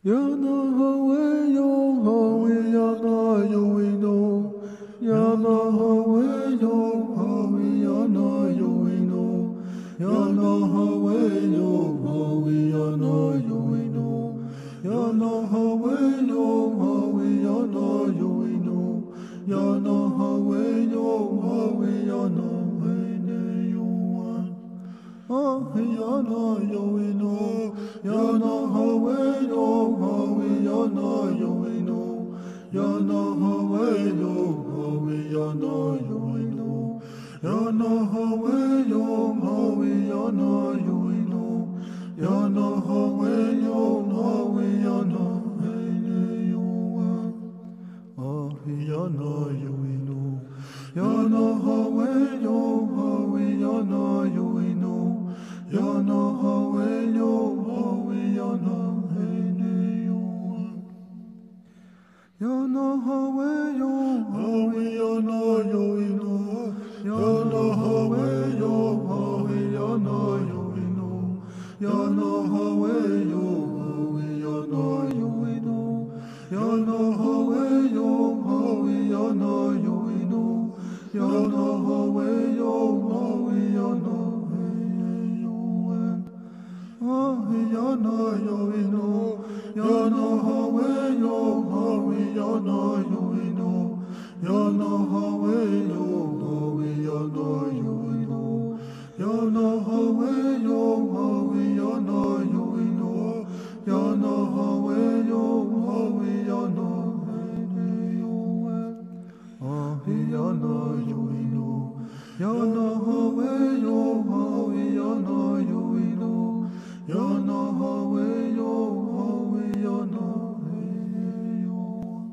Yana Hawe Yo Hawe Yana Yoino Yana Hawe Yo Hawe Yana Yoino Yana Hawe Yo Hawe Yana Yoino Yana Hawe Yo Hawe Yana Yoino Yana Hawe Yo Hawe Yana Hene Yoan Yana Yoino Yana Hawe Yo Hawe Yana Yoino Yana Hawe Yo Hawe Yana Yoino Yana Hawe Yo Hawe Yana Yoino Yana Hawe Yo Hawe Yana Hene Yoan Yana Yoino Yana Hawe Yo Hawe Yana Yoino Yana Hawe Yo Hawe Yana Hene Yoan Yana Hawe Yo Hawe Yana Yoino Yana Hawe Yo Hawe Yana Yoino Yana Hawe Yo Hawe Yana Yoino Yana Hawe Yo Hawe Yana Yoino Yana Hawe Yo Hawe Yana Yana Yoino Yana Hawe Yo Hawe Yana Yoino Yana Hawe Yo Hawe Yana Yoino Yana Hawe Yo Hawe Yana Yoino Yana Hawe Yo Hawe Yana Hene Yoan Yana Yoino Yana Hawe Yo Hawe Yana Yoino Yana Hawe Yo Hawe Yana Hene Yoan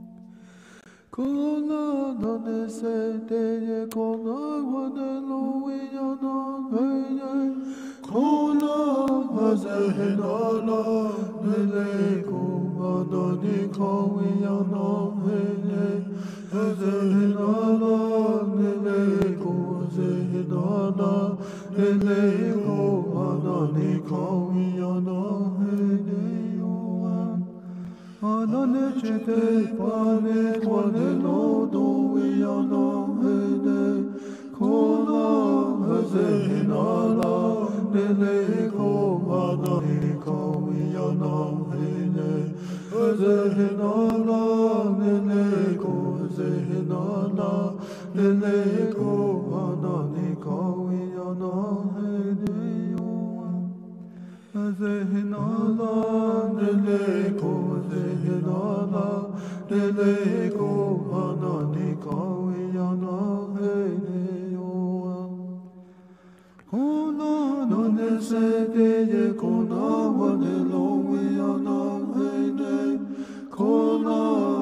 Kona Nane Sete Ye Kona Wane Lui Yana Hene Kona Hazehenala Nele Kumana Nikawi Yana Hene Hazehenala Nele Kuzehenala Nele Kumana Nikawi Yana Hene Yoan Anane Chete Pane Twane Lodo Yana Hene Kona Hazehenala Nele Kumana Nikawi Yana Hene Hazehenala Nele Kuzehenala Nele Kumana Nikawi Yana Hene Yoan Hazehenala Nele Kuzehenala Nele Kumana Nikawi Yana Hene Yoan Kona Nane Sete Ye Kona Wane Lui Yana Hene Kona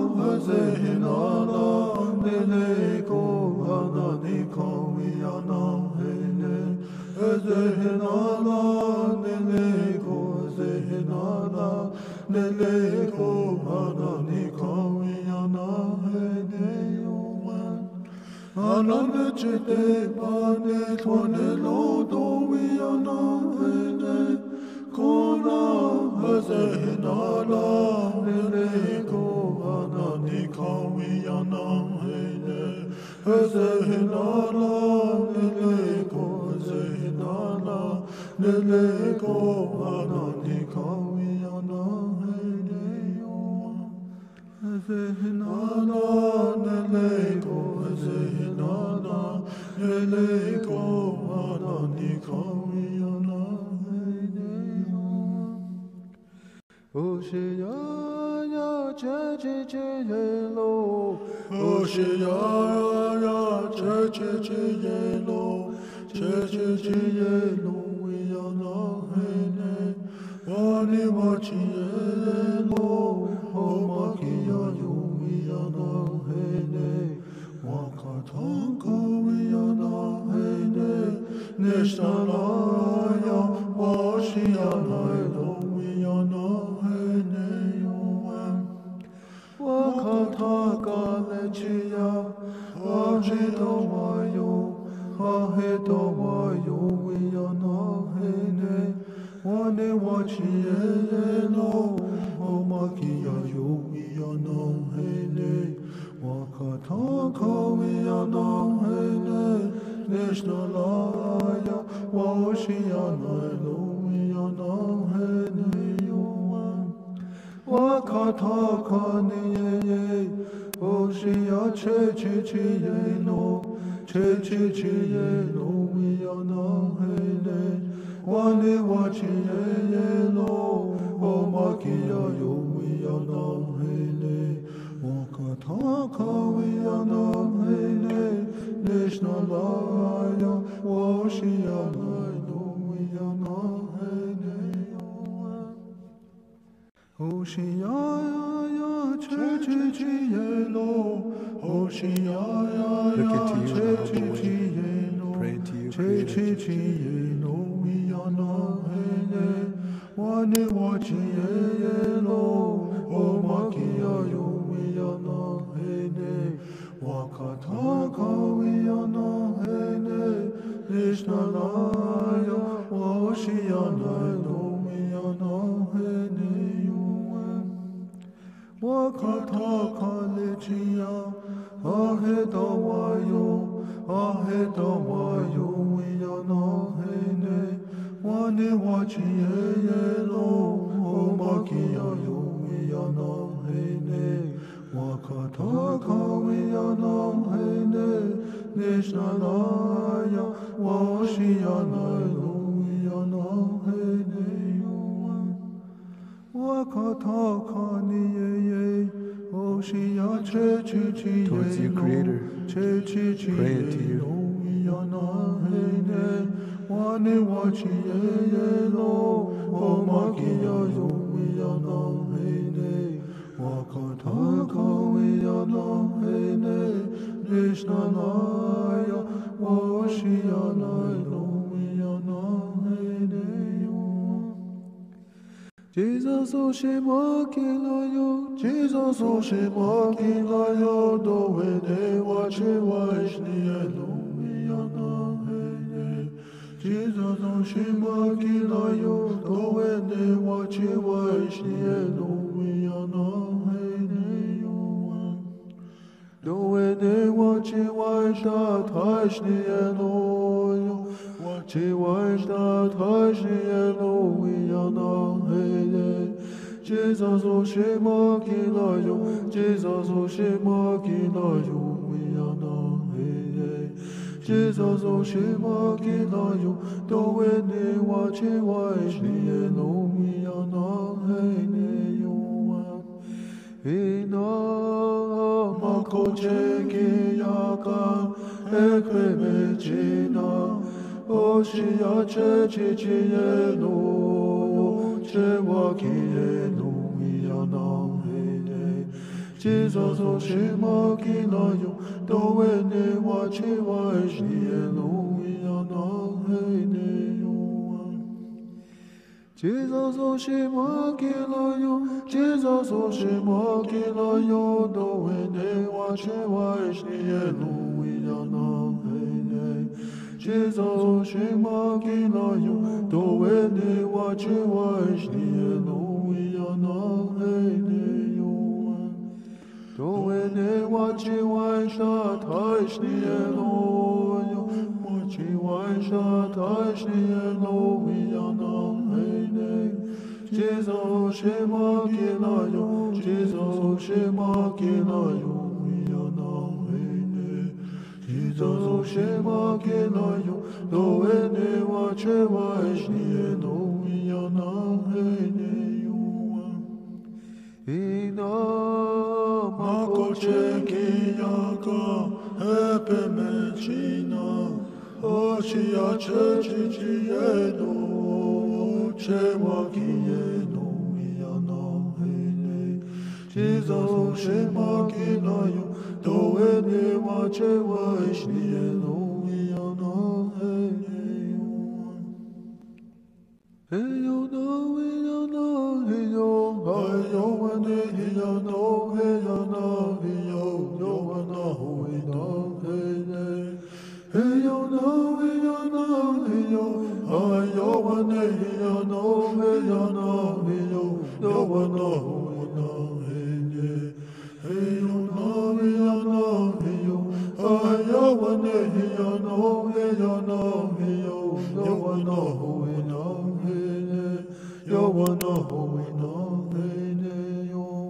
Hazehenala Nele Kumana Nikawi Yana Hene Hazehenala Nele Kuzehenala Nele Kumana Nikawi Yana Hene Yoan Anane Chete Pane Twane Lodo Yana Hene Kona Hazehenala Nele Kumana Nikawi Yana Hene Hazehenala Nele Kuzehenala Nele Kumana Nikawi Yana Hene Yoan Hazehenala Nele Kuzehenala Nele Kumana Nikawi Yana Hene Yoan Oshiyaya Cheche Yelo Oshiyaya Cheche Yelo Cheche Yelo Yana Hene Wani Wachi Yelo Homakia Yana Hene Wakatanka Yana Hene Nishtalaya Washiyana Yana Hene Yoan Wakataka Lechia Ajito Wayo Ahito Wayo Yana Hene Wane Wachi Yelo Wakatakaniye, Oshia Chechichieno, Chechichieno, Yanahene, Wani Wachieno, Omakia Yanahene, Wakataka Yanahene, Nishnalaya, Oshia Yanahene. Oshiyaya Chechichieno, Oshiyaya Chechichieno, Chechichieno, Yanahene, Wani Wachieno, Omakia Yanahene, Wakataka Yanahene, Nishnalaya, Oshiyana Yanahene. Wakataka lechia, ahedawayo, yanahene, wani wachielo, omakia yanahene, wakataka yanahene, nishnalaya, washiyana yanahene. Wakatakaniye, Oshia Chechichieno, towards you, Creator. Pray to you. Yanahene, Wani Wachielo, Omakia Yanahene, Wakataka Yanahene, Nishnalaya, Washiana Yanahene. Jesus Oshimakilayo, Jesus Oshimakilayo, Doede Wachiwashni Yanahene. Jesus Oshimakilayo, Doede Wachiwashni Yanahene. Doede Wachiwashta Tashni Yanoyo, Wachiwashta Tashni Yanahene. Jesus Oshimakilayo, Jesus Oshimakilayo, Yanahene. Jesus Oshimakilayo, Doene Wachiwashni Yanahene. Ina makocheki yaka ekremechina, Oshia Chechichieno, Chewakieno Yanahene. Jesus Oshimakilayo, Doene Wachiwashni Yanahene. Jesus Oshimakilayo, Jesus Oshimakilayo, Doene Wachiwashni Yanahene. Jesus Oshimakilayo, Doene Wachiwashni Yanahene. Doene Wachiwashta Tashni Yanoyo, Wachiwashta Tashni Yanahene. Jesus Oshimakilayo, Jesus Oshimakilayo, Yanahene. Jesus Oshimakilayo, Doene Wachiwashni Yanahene. Ina makocheki yaka epemechina, Oshia Chechichieno, Chewakieno Yanahene. Jesus Oshimakilayo, Doene Wachiwashni Yanahene. Heyo no Yana heyo, heyo wane heyo no heyo no heyo, yo wana hoina hene. Heyo no heyo no heyo, heyo wane heyo no heyo no heyo, yo wana hoina hene. Heyo no heyo no heyo, heyo wane heyo no heyo no heyo, yo wana hoina hene. Yo wana hoina hene yo.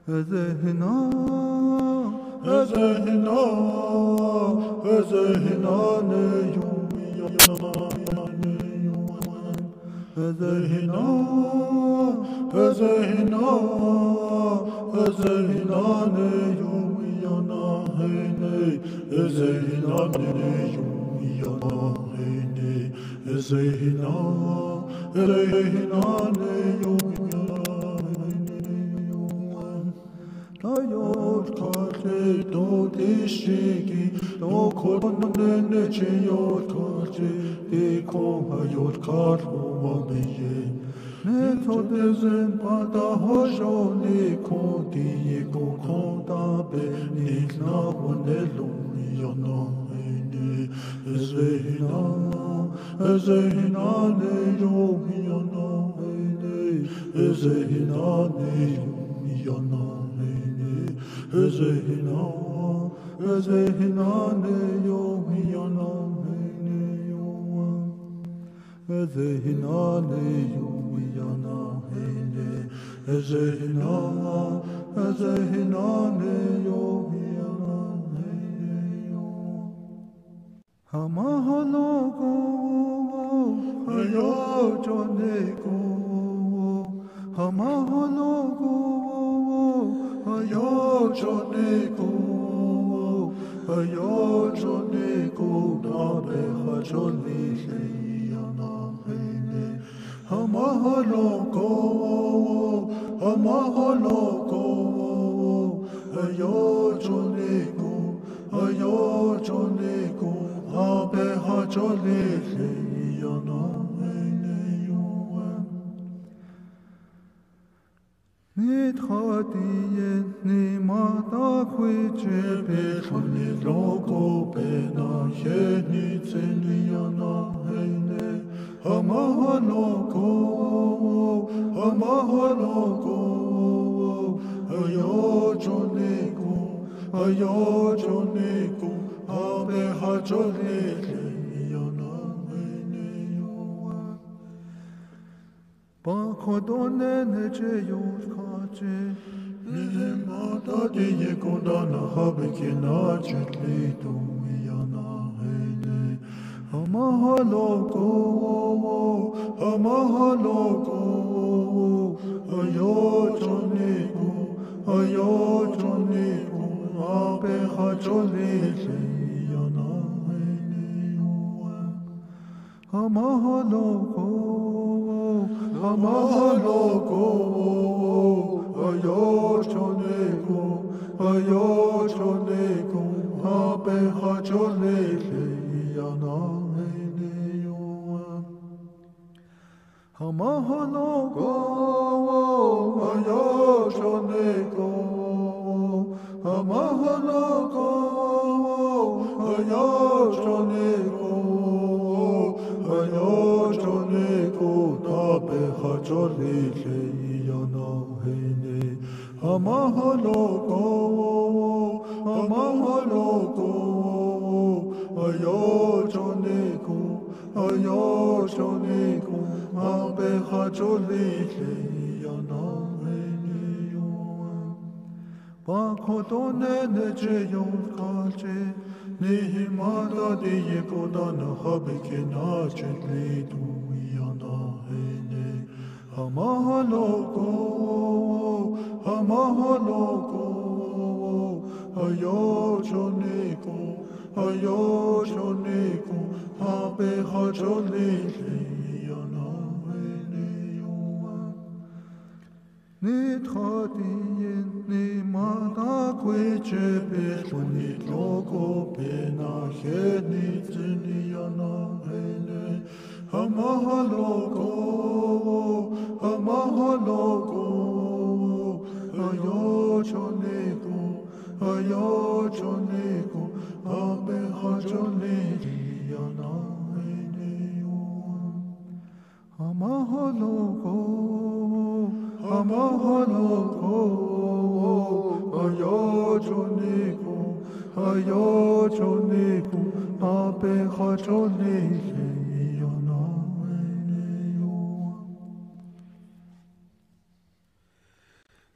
Ezehina, Ezehina, Ezehina ne yumiyana ne yuman. Ezehina, Ezehina, Ezehina ne yumiyana ne. Ezehina ne yumiyana ne. Ezehina, Ezehina ne yumiyana ne yuman. Ayot karte do dishigi do kodne cheyot karte de ko ayot karhu abiye ne to dezen pada hojo ne ko di ko konda be ne na wonelu yana ne ezehina ezehina ne yo yana ne ezehina ne yana Ezehina, Ezehina ne yumiyana ne yuman. Ezehina ne yumiyana ne. Ezehina, Ezehina ne yumiyana ne yuman. Hamahalogo, hayojoneko, hamahalogo. Ayojoniku, ayojoniku, nabe hajolile yana hene. Hamahaloko, hamahaloko, ayojoniku, ayojoniku, nabe hajolile yana hene yuan. Nidhatien ni mata kwiche betoni logo bena yeni tseniana hene hamahaloko hamahaloko ayojoniku ayojoniku abe hajolele yana hene yuan Bakodone neche yorkache Nehemata diye kodana habeke na chitli dumiyana hene Hamahaloko Hamahaloko Ayojoniku Ayojoniku Abe hajolele yana hene yuan Hamahaloko Hamahaloko, ayojoniku, ayojoniku, habe hajolele yana hene yuan. Hamahaloko, ayojoniku, hamahaloko, ayojoniku, ayojoniku, nabe hajolile yana hene hamahaloko hamahaloko ayojoniku ayojoniku nabe hajolile yana hene yuan Bakodone neche yorkache Nehemata diye kodana habeke na chitli dumiyana hene Hamahaloko, hamahaloko Ayojoniku, ayojoniku Habe hajolile yana hene yuan Nidhatien ni mata kwiche betoni logo bena heni zini yana hene Hamahaloko, hamahaloko Ayojoniku, ayojoniku Abe hajolili yana hene yuan Hamahaloko, hamahaloko Ayojoniku, ayojoniku Abe hajolili yana hene yuan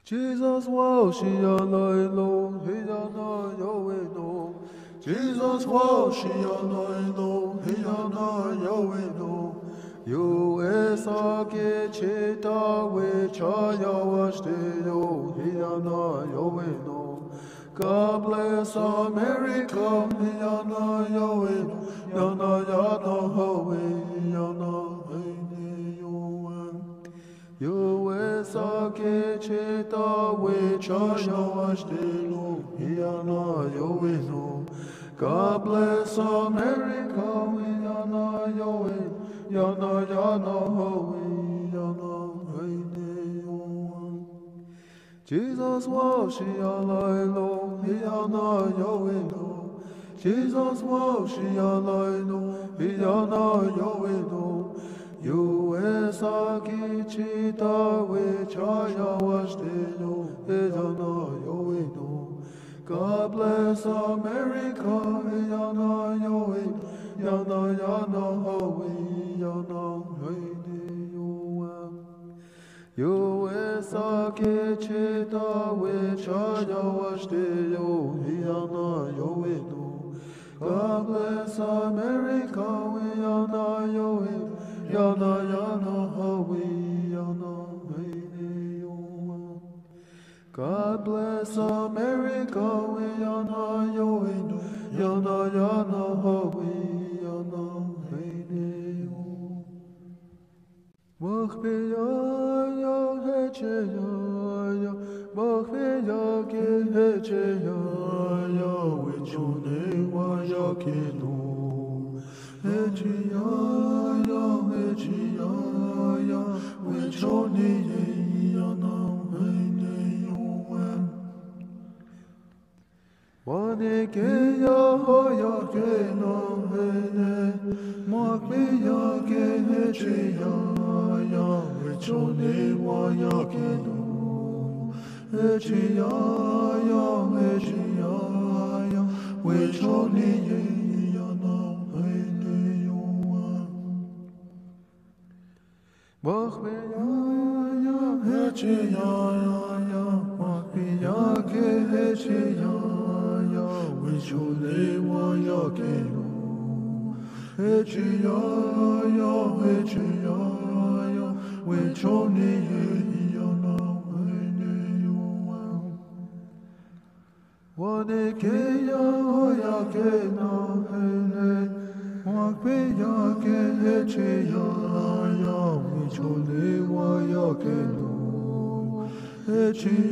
Jesus was she a lo, he a na yo no. Jesus was she a lo, he a na yo no. You es a ke cheta we chaya was de yo, he a na yo no. God bless America, he a na yo no. Ya na ho ya na he yo. You es a ke cheta we chaya was de yo, he a na yo no. God bless America, we yana yo yana ho yana hey yo. Jesus was she a lo, he yana yo no. Jesus was she a lo, he yana yo no. You es a ki chita we chaya was de yo, he yana yo no. God bless America, yana yo, yana ho, yana hey yo. You es a ke cheta we chaya was de yo, yana yo no. God bless America, yana yo, yana ho, yana hey yo. God bless America, we yana yo yana ho, we yana hey yo. Machbe ya heche ya, machbe ya ke heche ya, we chune wa ya ke no. Heche ya, we chune yana Wane ke ya ho ya ke no hene, makbe ya ke heche ya, we chone wa ya ke no. Heche ya, we chone ya na hene yo. Makbe ya heche ya, makbe ya ke heche ya. We chole wa ya ke no. Heche ya, we chole ya na hene yo. Wane ke ya ke na hene, makbe ya ke heche ya, we chole wa ya ke no. Heche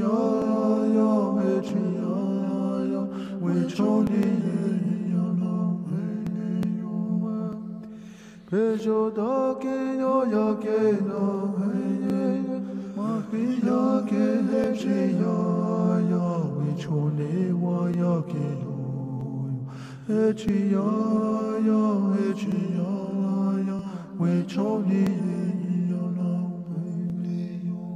ya, we chone yana hey yo. Pejo da ke yo ya ke na hey, makbi ya ke heche ya, we chone wa ya ke no. Heche ya, we chone yana hey yo.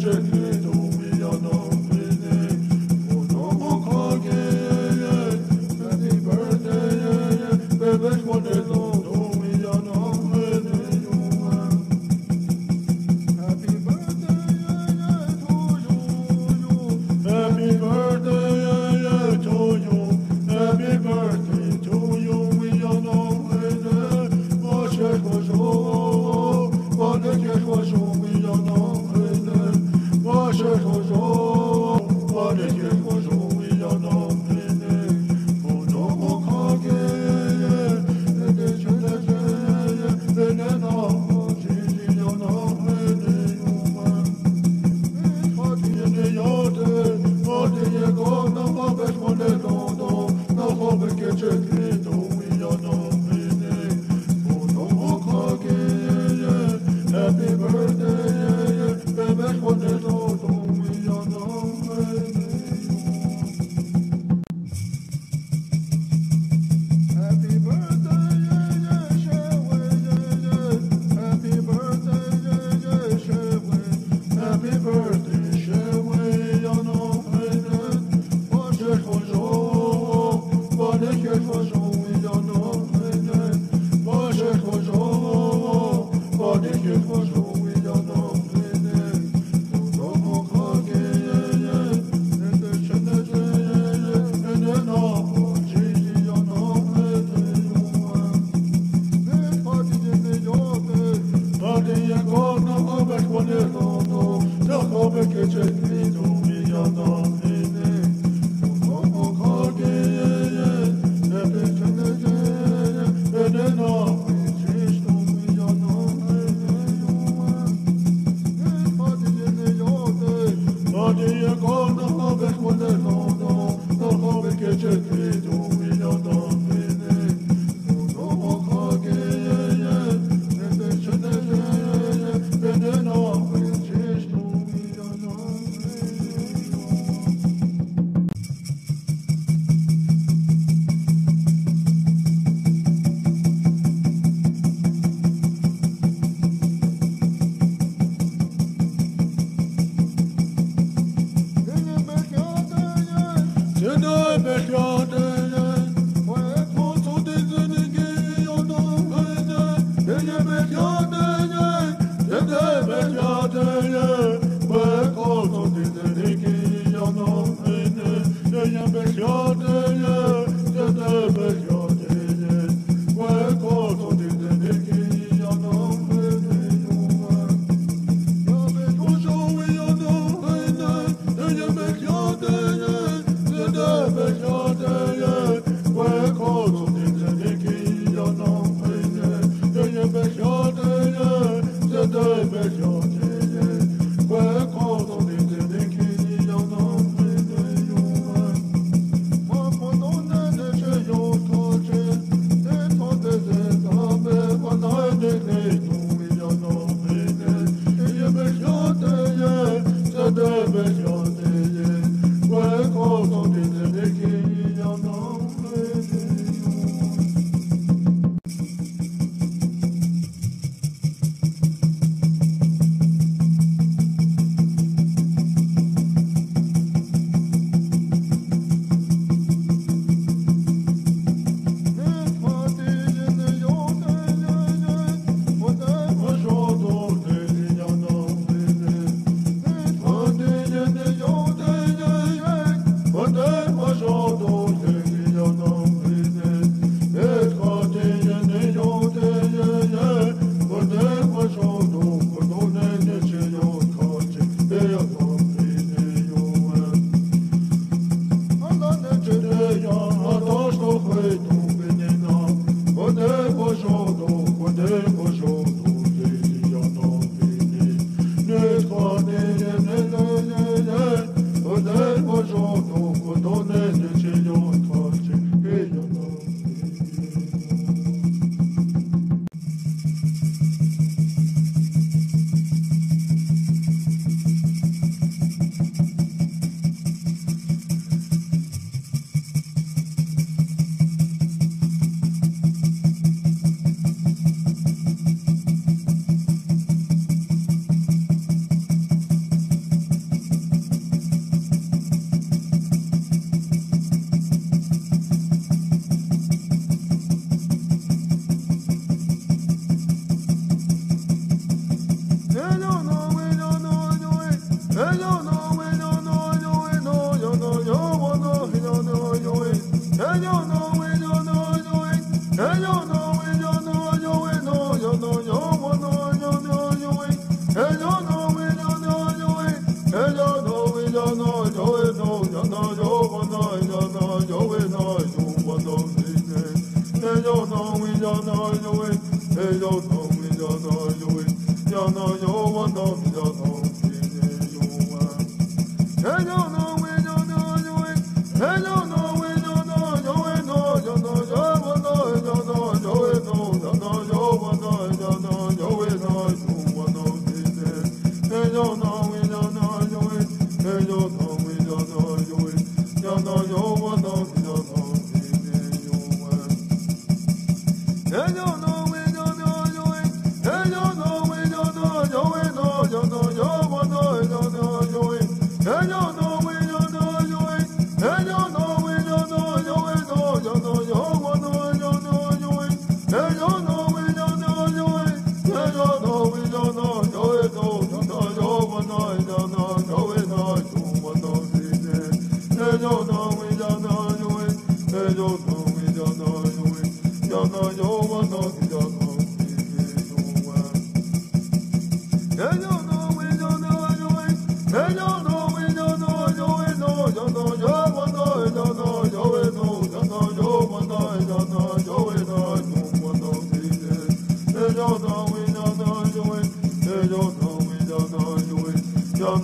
Happy birthday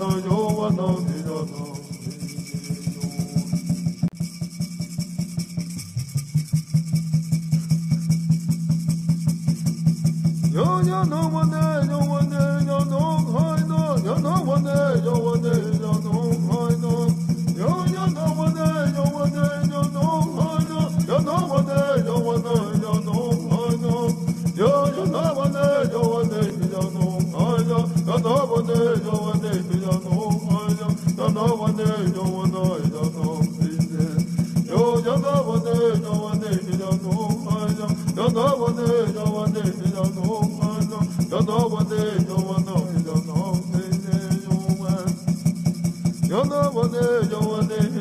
Yo no